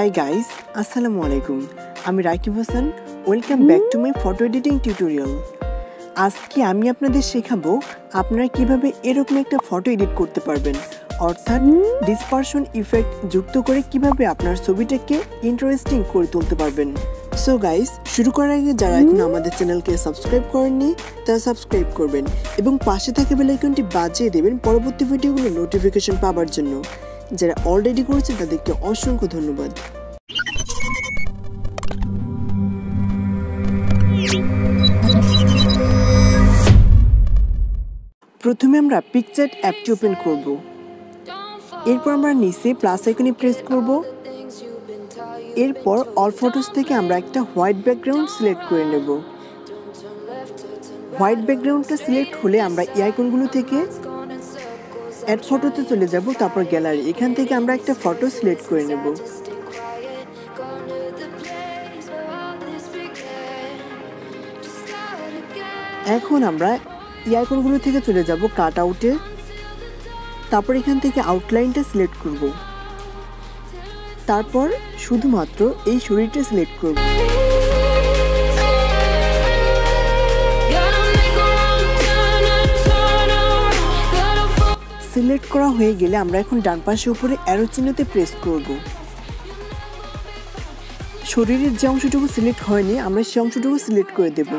Hi guys, Assalamu alaikum. আমি Rakib Hasan. Welcome back to my photo editing tutorial. আজকে আমি আপনাদের শেখাবো আপনারা কিভাবে এরকম একটা ফটো এডিট করতে পারবেন, অর্থাৎ ডিসপারশন ইফেক্ট যুক্ত করে কিভাবে আপনার ছবিটাকে ইন্টারেস্টিং করে তুলতে পারবেন। সো গাইস, শুরু করার আগে যারা এখন আমাদের চ্যানেলকে সাবস্ক্রাইব করেননি তারা সাবস্ক্রাইব করবেন এবং পাশে থাকা বেল আইকনটি বাজিয়ে দেবেন পরবর্তী ভিডিওগুলোর নোটিফিকেশন পাওয়ার জন্য। যারা অলরেডি করেছে তাদেরকে অসংখ্য ধন্যবাদ। প্রথমে আমরা পিকচার অ্যাপটি ওপেন করব। এরপর আমরা নিচে প্লাস আইকনে প্রেস করব। এরপর অল ফটোস থেকে আমরা একটা হোয়াইট ব্যাকগ্রাউন্ড সিলেক্ট করে নেব। হোয়াইট ব্যাকগ্রাউন্ডটা সিলেক্ট হলে আমরা এই আইকনগুলো থেকে অ্যাড ফটোতে চলে যাব, তারপর গ্যালারি। এখান থেকে আমরা একটা ফটো সিলেক্ট করে নেব। এখন আমরা এই আইকনগুলো থেকে চলে যাব কাট আউটে, তারপর এখান থেকে আউটলাইনটা সিলেক্ট করব, তারপর শুধুমাত্র এই শরীরটা সিলেক্ট করব। সিলেক্ট করা হয়ে গেলে আমরা এখন ডান পাশে উপরে অ্যারো চিহ্নতে প্রেস করব। শরীরের যে অংশটুকু সিলেক্ট হয়নি আমরা সেই অংশটুকু সিলেক্ট করে দেব।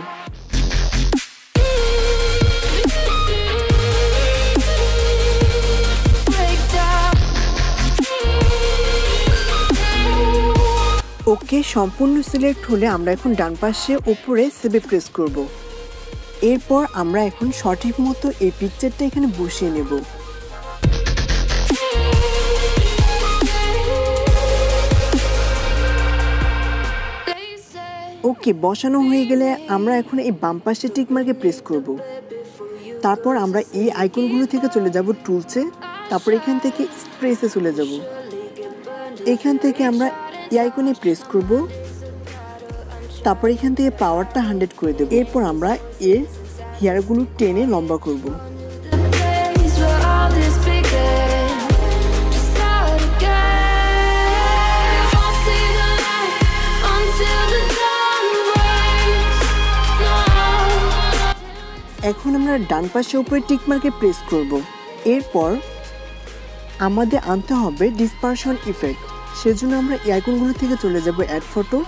ওকে, সম্পূর্ণ সিলেক্ট হলে আমরা এখন ডান পাশে উপরে সেভে প্রেস করব। এরপর আমরা এখন সঠিক মতো এই পিকচারটা এখানে বসিয়ে নেব। ওকে, বসানো হয়ে গেলে আমরা এখন এই বাম পাশে টিক মার্কে প্রেস করব। তারপর আমরা এই আইকনগুলো থেকে চলে যাব টুলসে, তারপর এখান থেকে স্প্রেসে চলে যাব। এখান থেকে আমরা এই আইকনে প্রেস করব, তারপর এখান থেকে পাওয়ারটা 100 করে দেব। এরপর আমরা এর হেয়ারগুলো টেনে লম্বা করব। এখন আমরা ডান পাশে উপরে টিক মার্কে প্রেস করব। এরপর আমাদের আনতে হবে ডিসপারশন ইফেক্ট। সেজন্য আমরা এই আইকনগুলো থেকে চলে যাব অ্যাড ফটো।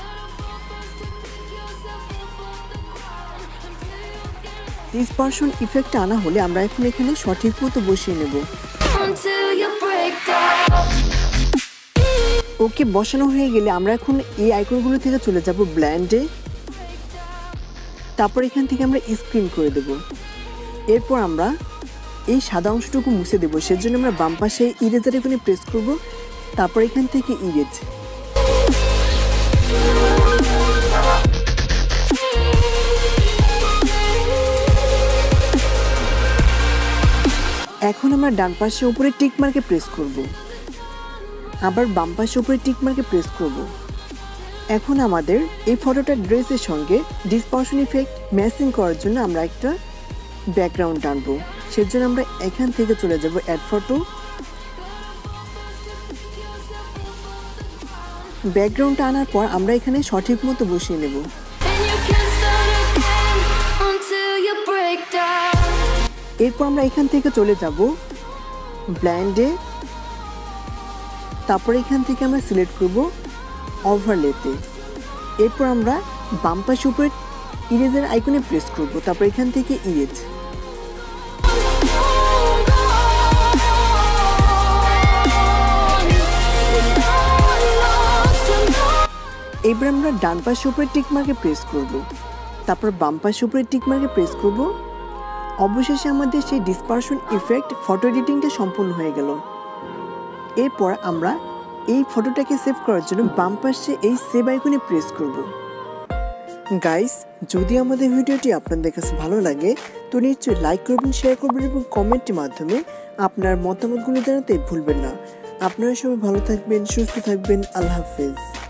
ডিসপারশন ইফেক্ট আনা হলে আমরা এখন এখানে সঠিক মতো বসিয়ে নেব। ওকে, বসানো হয়ে গেলে আমরা এখন এই আইকনগুলো থেকে চলে যাব ব্লেন্ডে, তারপর এখান থেকে আমরা স্ক্রিন করে দেব। এরপর আমরা এই সাদা অংশটুকু মুছে দেব। সেজন্য আমরা বাম পাশে ইরেজার আইকনে প্রেস করব, তারপর এখান থেকে ইরেজ। এখন আমরা ডান পাশে উপরে টিক মার্কে প্রেস করব, আবার বাম পাশে উপরে টিক মার্কে প্রেস করব। এখন আমাদের এই ফটোটার ড্রেসের সঙ্গে ডিসপারশন ইফেক্ট ম্যাচিং করার জন্য আমরা একটা ব্যাকগ্রাউন্ড আনবো। সেজন্য আমরা এখান থেকে চলে যাব অ্যাড ফটো। ব্যাকগ্রাউন্ডটা আনার পর আমরা এখানে সঠিক মতো বসিয়ে নেব। এরপর আমরা এখান থেকে চলে যাব ব্লেন্ডে, তারপর এখান থেকে আমরা সিলেক্ট করব ওভারলেতে। এরপর আমরা বাম পাশে উপরে ইরেজের আইকনে প্রেস করব, তারপর এখান থেকে ইরেজ। এবার আমরা ডান পাশে উপরে টিক মার্কে প্রেস করব, তারপর বাম পাশে উপরে টিক মার্কে প্রেস করব। অবশেষে আমাদের সেই ডিসপারশন ইফেক্ট ফটো এডিটিংটা সম্পূর্ণ হয়ে গেল। এরপর আমরা এই ফটোটাকে সেভ করার জন্য বাম পাশে এই সেভ আইকনে প্রেস করব। গাইস, যদি আমাদের ভিডিওটি আপনাদের কাছে ভালো লাগে তো নিশ্চয়ই লাইক করবেন, শেয়ার করবেন এবং কমেন্টের মাধ্যমে আপনার মতামতগুলো জানাতে ভুলবেন না। আপনারা সবাই ভালো থাকবেন, সুস্থ থাকবেন। আল্লাহ হাফেজ।